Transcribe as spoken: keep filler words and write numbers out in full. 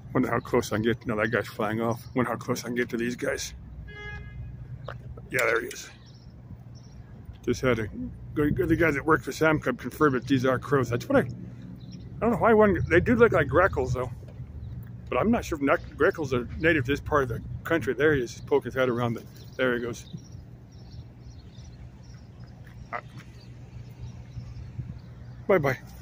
Wonder how close I can get. No, that guy's flying off. Wonder how close I can get to these guys. Yeah, there he is. Just had a the guys that work for Sam Club confirm that these are crows. That's what I. I don't know why one. They do look like grackles though, but I'm not sure if not, grackles are native to this part of the country. There he is, he's poking his head around the. There he goes. Bye bye.